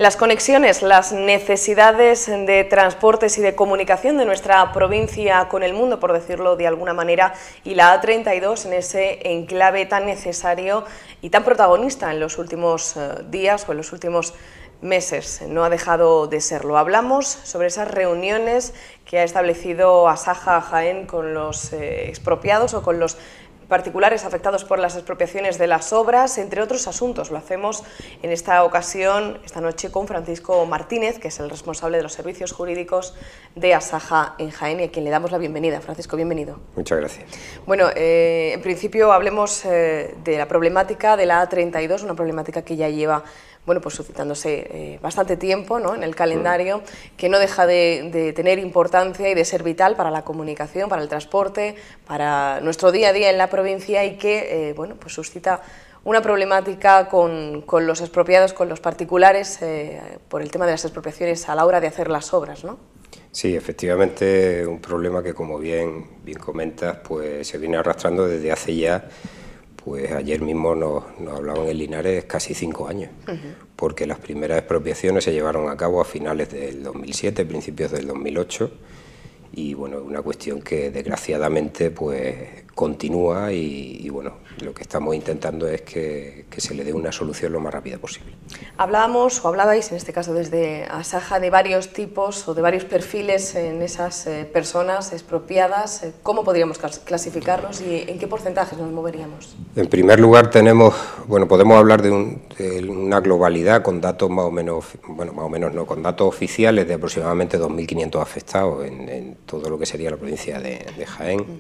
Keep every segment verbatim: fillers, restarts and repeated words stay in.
Las conexiones, las necesidades de transportes y de comunicación de nuestra provincia con el mundo, por decirlo de alguna manera, y la A treinta y dos en ese enclave tan necesario y tan protagonista en los últimos días o en los últimos meses, no ha dejado de serlo. Hablamos sobre esas reuniones que ha establecido Asaja Jaén con los eh, expropiados o con los particulares afectados por las expropiaciones de las obras, entre otros asuntos. Lo hacemos en esta ocasión, esta noche, con Francisco Martínez, que es el responsable de los servicios jurídicos de Asaja en Jaén, y a quien le damos la bienvenida. Francisco, bienvenido. Muchas gracias. Bueno, eh, en principio hablemos eh, de la problemática de la A treinta y dos, una problemática que ya lleva bueno, pues suscitándose eh, bastante tiempo, ¿no?, en el calendario, que no deja de, de tener importancia y de ser vital para la comunicación, para el transporte, para nuestro día a día en la provincia, y que eh, bueno, pues suscita una problemática con, con los expropiados, con los particulares, eh, por el tema de las expropiaciones a la hora de hacer las obras, ¿no? Sí, efectivamente, un problema que, como bien, bien comentas, pues se viene arrastrando desde hace ya, pues ayer mismo nos, nos hablaban en Linares, casi cinco años, uh-huh. porque las primeras expropiaciones se llevaron a cabo a finales del dos mil siete, principios del dos mil ocho, y bueno, una cuestión que desgraciadamente pues continúa y, y bueno, lo que estamos intentando es que, que se le dé una solución lo más rápida posible. Hablábamos, o hablabais en este caso desde Asaja, de varios tipos o de varios perfiles en esas eh, personas expropiadas. ¿Cómo podríamos clasificarlos y en qué porcentajes nos moveríamos? En primer lugar tenemos, bueno, podemos hablar de, un, de una globalidad con datos más o menos, bueno, más o menos no, con datos oficiales de aproximadamente dos mil quinientos afectados en, en todo lo que sería la provincia de, de Jaén. Uh-huh.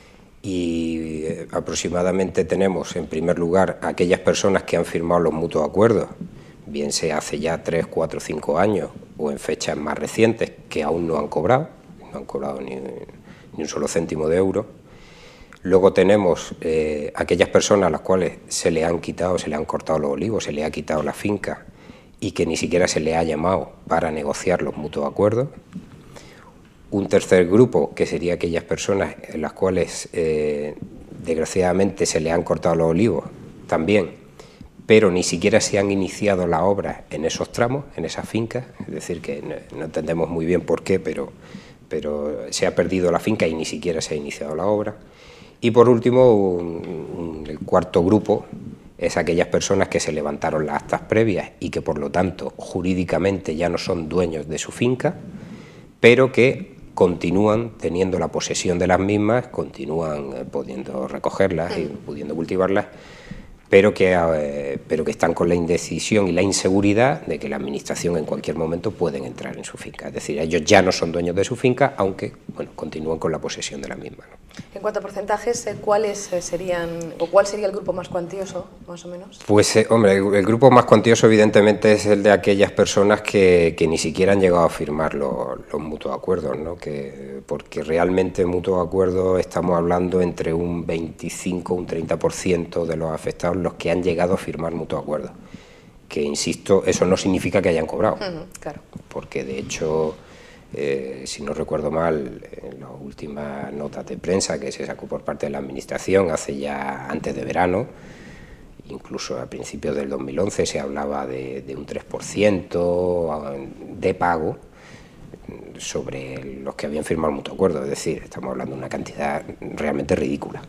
Y eh, aproximadamente tenemos, en primer lugar, aquellas personas que han firmado los mutuos acuerdos, bien sea hace ya tres, cuatro, cinco años o en fechas más recientes, que aún no han cobrado, no han cobrado ni, ni un solo céntimo de euro. Luego tenemos eh, aquellas personas a las cuales se le han quitado, se le han cortado los olivos, se le ha quitado la finca y que ni siquiera se le ha llamado para negociar los mutuos acuerdos. Un tercer grupo, que sería aquellas personas en las cuales eh, desgraciadamente se le han cortado los olivos también, pero ni siquiera se han iniciado las obras en esos tramos, en esas fincas, es decir, que no, no entendemos muy bien por qué, pero, pero se ha perdido la finca y ni siquiera se ha iniciado la obra. Y por último, un, un, el cuarto grupo es aquellas personas que se levantaron las actas previas y que por lo tanto jurídicamente ya no son dueños de su finca, pero que continúan teniendo la posesión de las mismas, continúan eh, pudiendo recogerlas y pudiendo cultivarlas, pero que, eh, pero que están con la indecisión y la inseguridad de que la administración en cualquier momento pueden entrar en su finca. Es decir, ellos ya no son dueños de su finca, aunque bueno, continúan con la posesión de la misma, ¿no? En cuanto a porcentajes, ¿cuáles serían, o cuál sería el grupo más cuantioso, más o menos? Pues, eh, hombre, el, el grupo más cuantioso evidentemente es el de aquellas personas que, que ni siquiera han llegado a firmar los, los mutuos acuerdos, ¿no? Que, porque realmente mutuos acuerdos estamos hablando entre un veinticinco, un treinta por ciento de los afectados los que han llegado a firmar mutuo acuerdo, que insisto, eso no significa que hayan cobrado, uh-huh, claro. Porque de hecho, eh, si no recuerdo mal, en las últimas notas de prensa que se sacó por parte de la administración hace ya antes de verano, incluso a principios del dos mil once se hablaba de, de un tres por ciento de pago sobre los que habían firmado el mutuo acuerdo, es decir, estamos hablando de una cantidad realmente ridícula.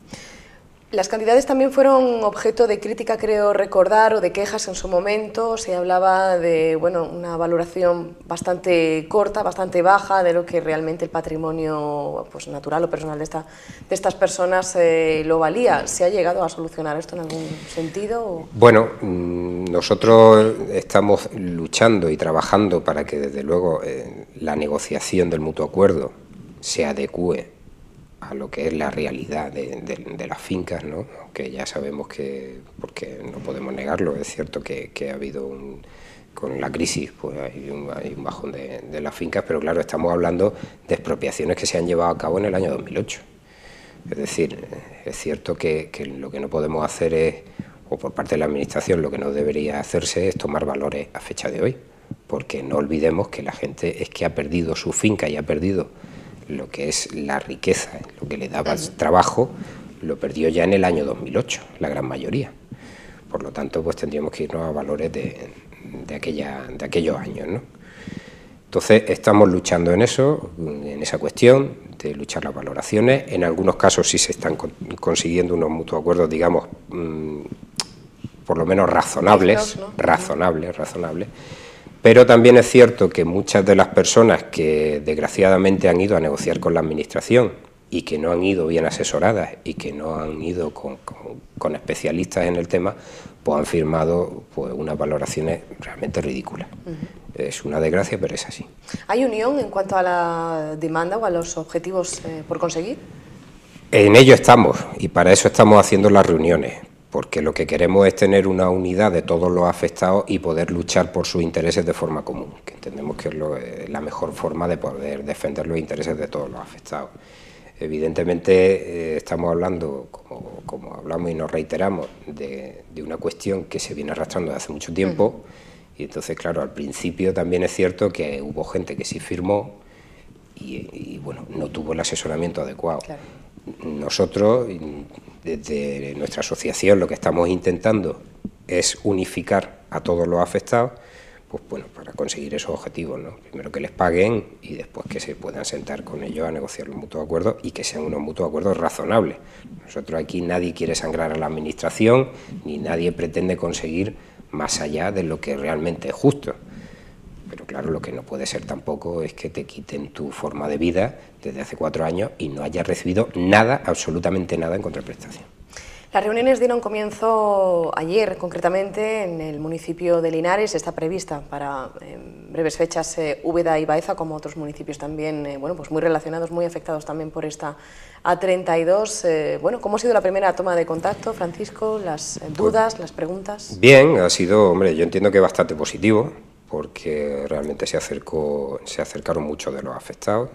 Las cantidades también fueron objeto de crítica, creo recordar, o de quejas en su momento. Se hablaba de bueno, una valoración bastante corta, bastante baja de lo que realmente el patrimonio pues, natural o personal de, esta, de estas personas eh, lo valía. ¿Se ha llegado a solucionar esto en algún sentido? O? Bueno, nosotros estamos luchando y trabajando para que desde luego eh, la negociación del mutuo acuerdo se adecúe a lo que es la realidad de, de, de las fincas, ¿no? Que ya sabemos que, porque no podemos negarlo, es cierto que, que ha habido un, con la crisis, pues hay un, hay un bajón de, de las fincas, pero claro, estamos hablando de expropiaciones que se han llevado a cabo en el año dos mil ocho. Es decir, es cierto que, que lo que no podemos hacer es, o por parte de la administración lo que no debería hacerse es tomar valores a fecha de hoy, porque no olvidemos que la gente es que ha perdido su finca y ha perdido lo que es la riqueza, lo que le daba uh-huh. trabajo, lo perdió ya en el año dos mil ocho, la gran mayoría. Por lo tanto, pues tendríamos que irnos a valores de, de, aquella, de aquellos años, ¿no? Entonces, estamos luchando en eso, en esa cuestión, de luchar las valoraciones. En algunos casos sí se están con, consiguiendo unos mutuos acuerdos, digamos, mmm, por lo menos razonables, Estos, ¿no? razonables, razonables. Pero también es cierto que muchas de las personas que desgraciadamente han ido a negociar con la Administración y que no han ido bien asesoradas y que no han ido con, con, con especialistas en el tema, pues han firmado pues, unas valoraciones realmente ridículas. Uh-huh. Es una desgracia, pero es así. ¿Hay unión en cuanto a la demanda o a los objetivos eh, por conseguir? En ello estamos, y para eso estamos haciendo las reuniones, porque lo que queremos es tener una unidad de todos los afectados y poder luchar por sus intereses de forma común, que entendemos que es lo, eh, la mejor forma de poder defender los intereses de todos los afectados. Evidentemente eh, estamos hablando, como, como hablamos y nos reiteramos, de, de una cuestión que se viene arrastrando desde hace mucho tiempo. Uh-huh. Y entonces, claro, al principio también es cierto que hubo gente que sí firmó y, y bueno, no tuvo el asesoramiento adecuado. Claro. Nosotros, desde nuestra asociación, lo que estamos intentando es unificar a todos los afectados, pues bueno, para conseguir esos objetivos, ¿no? Primero que les paguen y después que se puedan sentar con ellos a negociar los mutuos acuerdos y que sean unos mutuos acuerdos razonables. Nosotros aquí nadie quiere sangrar a la Administración ni nadie pretende conseguir más allá de lo que realmente es justo. Pero claro, lo que no puede ser tampoco es que te quiten tu forma de vida desde hace cuatro años y no hayas recibido nada, absolutamente nada en contraprestación. Las reuniones dieron comienzo ayer, concretamente, en el municipio de Linares. Está prevista para en breves fechas eh, Úbeda y Baeza, como otros municipios también, eh, bueno, pues muy relacionados, muy afectados también por esta A treinta y dos. Eh, bueno, ¿cómo ha sido la primera toma de contacto, Francisco? ¿Las eh, dudas, pues, las preguntas? Bien, ha sido, hombre, yo entiendo que bastante positivo, porque realmente se acercó, se acercaron muchos de los afectados.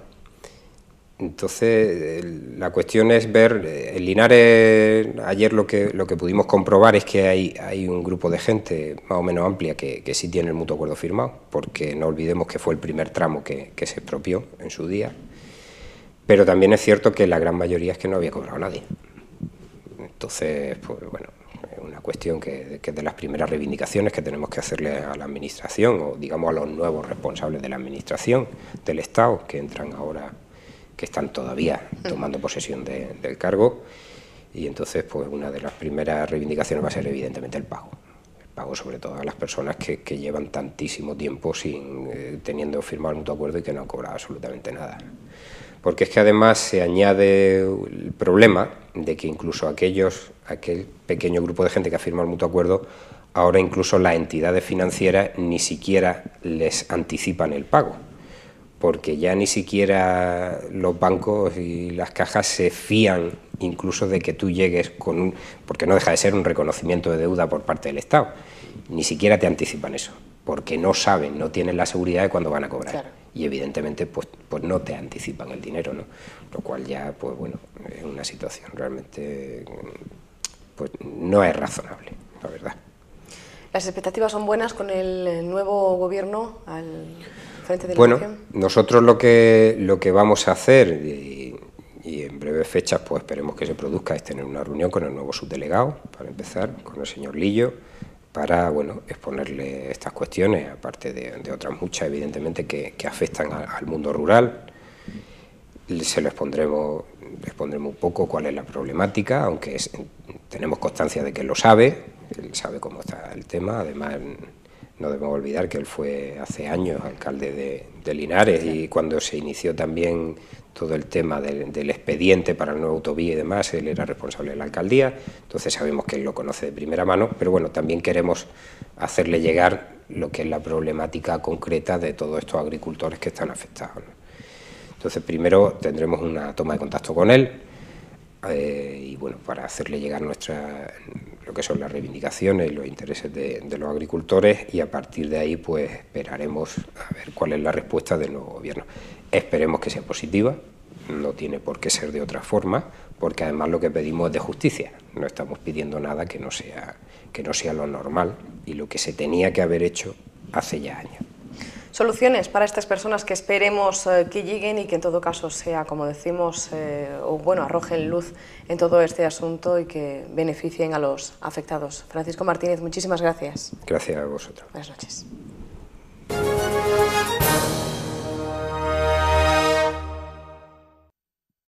Entonces, la cuestión es ver, en Linares, ayer lo que, lo que pudimos comprobar es que hay, hay un grupo de gente más o menos amplia que, que sí tiene el mutuo acuerdo firmado, porque no olvidemos que fue el primer tramo que, que se expropió en su día, pero también es cierto que la gran mayoría es que no había cobrado nadie. Entonces, pues bueno, es una cuestión que, que es de las primeras reivindicaciones que tenemos que hacerle a la Administración, o digamos a los nuevos responsables de la Administración, del Estado, que entran ahora, que están todavía tomando posesión de, del cargo, y entonces pues una de las primeras reivindicaciones va a ser evidentemente el pago, el pago sobre todo a las personas que, que llevan tantísimo tiempo sin eh, teniendo firmado el mutuo acuerdo y que no han cobrado absolutamente nada. Porque es que además se añade el problema de que incluso aquellos, aquel pequeño grupo de gente que ha firmado el mutuo acuerdo, ahora incluso las entidades financieras ni siquiera les anticipan el pago, porque ya ni siquiera los bancos y las cajas se fían incluso de que tú llegues con un... porque no deja de ser un reconocimiento de deuda por parte del Estado, ni siquiera te anticipan eso, porque no saben, no tienen la seguridad de cuándo van a cobrar. Claro. Y evidentemente pues, pues no te anticipan el dinero, ¿no? Lo cual ya, pues bueno, es una situación realmente, pues no es razonable, la verdad. ¿Las expectativas son buenas con el nuevo gobierno al frente de la Bueno, nación? Nosotros lo que, lo que vamos a hacer, y, y en breves fechas pues esperemos que se produzca, es tener una reunión con el nuevo subdelegado, para empezar, con el señor Lillo, para bueno, exponerle estas cuestiones, aparte de, de otras muchas, evidentemente, que, que afectan a, al mundo rural. Se lo expondremos, le expondremos un poco cuál es la problemática, aunque es, tenemos constancia de que él lo sabe, él sabe cómo está el tema. Además, no debemos olvidar que él fue hace años alcalde de, de Linares, sí. Y cuando se inició también todo el tema del, del expediente para el nuevo autovía y demás, él era responsable de la alcaldía, entonces sabemos que él lo conoce de primera mano, pero bueno, también queremos hacerle llegar lo que es la problemática concreta de todos estos agricultores que están afectados, ¿no? Entonces primero tendremos una toma de contacto con él, eh, y bueno, para hacerle llegar nuestra, lo que son las reivindicaciones y los intereses de, de los agricultores, y a partir de ahí pues esperaremos a ver cuál es la respuesta del nuevo gobierno. Esperemos que sea positiva, no tiene por qué ser de otra forma, porque además lo que pedimos es de justicia, no estamos pidiendo nada que no sea, que no sea lo normal y lo que se tenía que haber hecho hace ya años. soluciones para estas personas que esperemos eh, que lleguen y que en todo caso sea, como decimos, eh, o bueno, arrojen luz en todo este asunto y que beneficien a los afectados. Francisco Martínez, muchísimas gracias. Gracias a vosotros. Buenas noches.